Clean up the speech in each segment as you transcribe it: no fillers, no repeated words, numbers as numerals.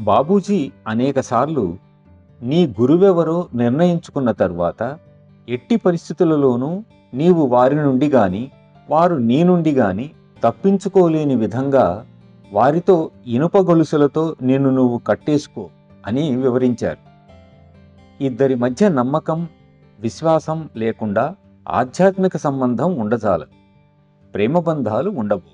బాబూజీ అనేకసార్లు నీ గురువెవరో నిర్ణయించుకున్న తరువాత ఎట్టి పరిస్థితులలోనూ నీవు వారి నుండి గాని వారు నీ నుండి గాని తప్పించుకోలేని విధంగా వారితో ఇనుప గొలుసులతో నిన్ను నువ్వు కట్టేసుకో అని వివరించారు. ఇద్దరి మధ్య నమ్మకం, విశ్వాసం లేకుండా ఆధ్యాత్మిక సంబంధం ఉండజాలదు, ప్రేమ బంధాలు ఉండవు.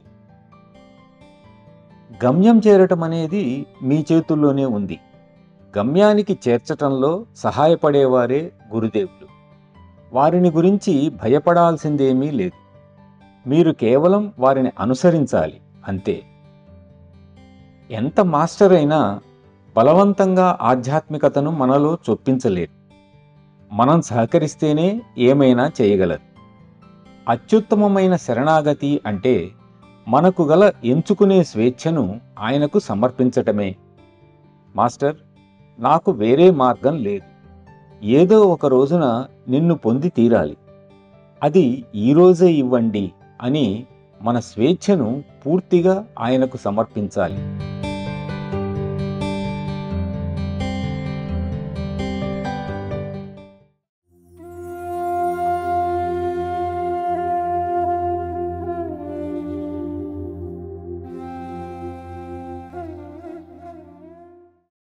గమ్యం చేరటం అనేది మీ చేతుల్లోనే ఉంది. గమ్యానికి చేర్చటంలో సహాయపడేవారే గురుదేవులు. వారిని గురించి భయపడాల్సిందేమీ లేదు. మీరు కేవలం వారిని అనుసరించాలి అంతే. ఎంత మాస్టర్ అయినా బలవంతంగా ఆధ్యాత్మికతను మనలో చొప్పించలేరు. మనం సహకరిస్తేనే ఏమైనా చేయగలరు. అత్యుత్తమమైన శరణాగతి అంటే మనకు గల ఎంచుకునే స్వేచ్ఛను ఆయనకు సమర్పించటమే. మాస్టర్, నాకు వేరే మార్గం లేదు. ఏదో ఒక రోజున నిన్ను పొంది తీరాలి. అది ఈరోజే ఇవ్వండి అని మన స్వేచ్ఛను పూర్తిగా ఆయనకు సమర్పించాలి.